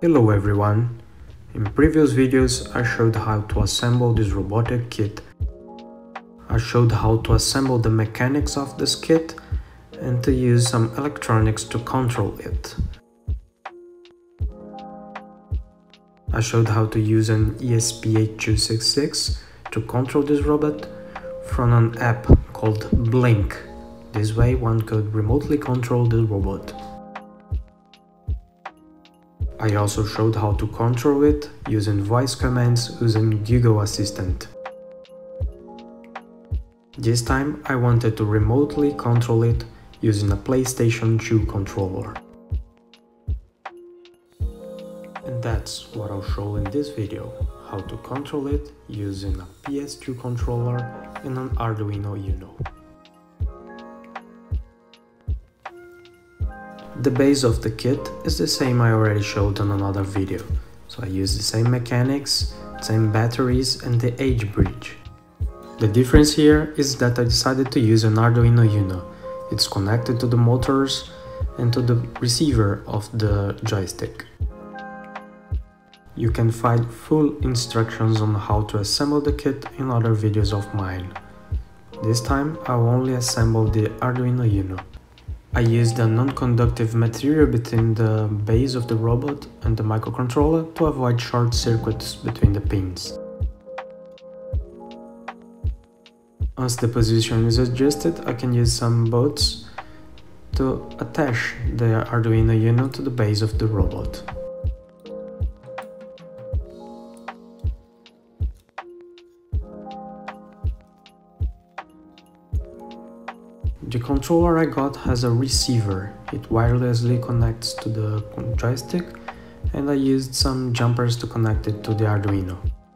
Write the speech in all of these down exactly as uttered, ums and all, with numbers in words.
Hello everyone! In previous videos I showed how to assemble this robotic kit. I showed how to assemble the mechanics of this kit and to use some electronics to control it. I showed how to use an E S P eight two six six to control this robot from an app called Blink. This way one could remotely control the robot. I also showed how to control it using voice commands using Google Assistant. This time I wanted to remotely control it using a PlayStation two controller. And that's what I'll show in this video, how to control it using a P S two controller and an Arduino Uno. The base of the kit is the same I already showed on another video, so I use the same mechanics, same batteries and the age bridge. The difference here is that I decided to use an Arduino Uno. It's connected to the motors and to the receiver of the joystick. You can find full instructions on how to assemble the kit in other videos of mine. This time I'll only assemble the Arduino Uno. I used a non-conductive material between the base of the robot and the microcontroller to avoid short circuits between the pins. Once the position is adjusted, I can use some bolts to attach the Arduino Uno to the base of the robot. The controller I got has a receiver. It wirelessly connects to the joystick, and I used some jumpers to connect it to the Arduino.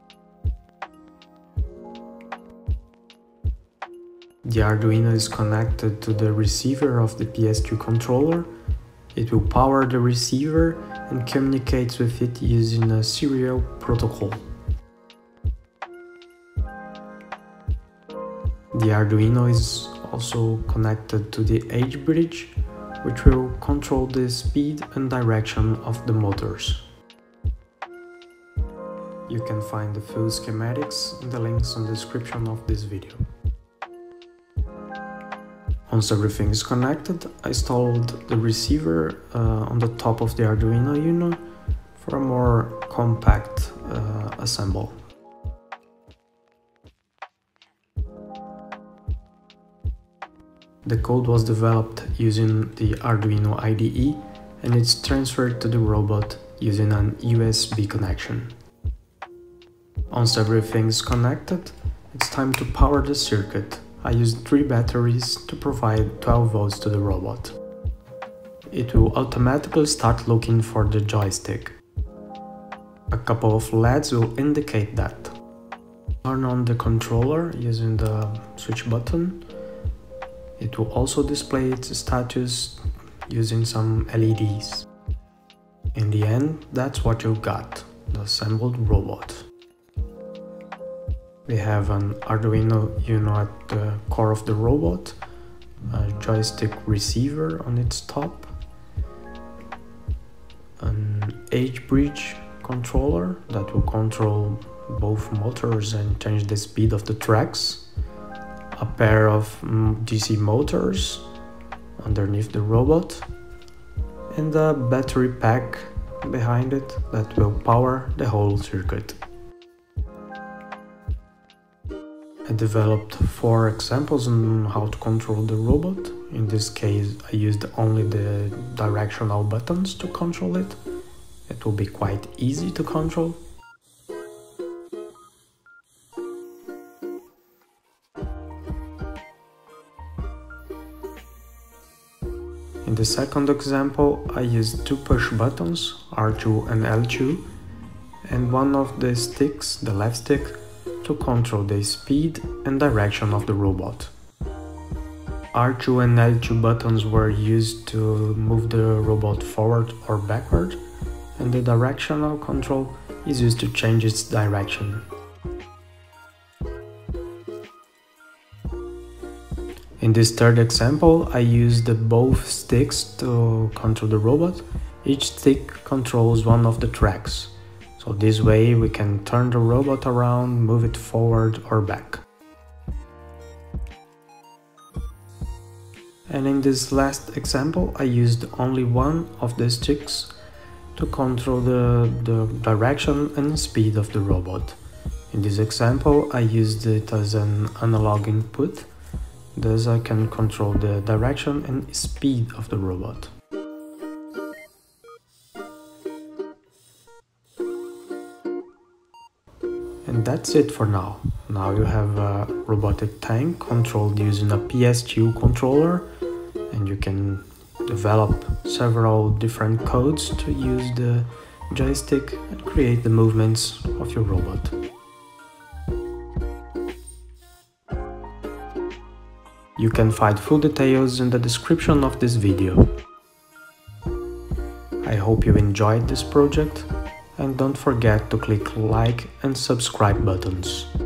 The Arduino is connected to the receiver of the P S two controller. It will power the receiver and communicates with it using a serial protocol. The Arduino is also connected to the age bridge, which will control the speed and direction of the motors. You can find the full schematics in the links in the description of this video. Once everything is connected, I installed the receiver uh, on the top of the Arduino Uno for a more compact uh, assemble. The code was developed using the Arduino I D E and it's transferred to the robot using an U S B connection. Once everything is connected, it's time to power the circuit. I used three batteries to provide twelve volts to the robot. It will automatically start looking for the joystick. A couple of L E Ds will indicate that. Turn on the controller using the switch button. It will also display its status using some L E Ds. In the end, that's what you got, the assembled robot. We have an Arduino Uno at the core of the robot, a joystick receiver on its top, an age bridge controller that will control both motors and change the speed of the tracks, a pair of D C motors underneath the robot, and a battery pack behind it that will power the whole circuit. I developed four examples on how to control the robot. In this case, I used only the directional buttons to control it. It will be quite easy to control. In the second example, I used two push buttons, R two and L two, and one of the sticks, the left stick, to control the speed and direction of the robot. R two and L two buttons were used to move the robot forward or backward, and the directional control is used to change its direction. In this third example, I used both sticks to control the robot Each stick controls one of the tracks, so this way we can turn the robot around, move it forward or back. And in this last example I used only one of the sticks to control the, the direction and speed of the robot. In this example I used it as an analog input, thus I can control the direction and speed of the robot. And that's it for now. Now you have a robotic tank controlled using a P S two controller, and you can develop several different codes to use the joystick and create the movements of your robot. You can find full details in the description of this video. I hope you enjoyed this project, and don't forget to click like and subscribe buttons.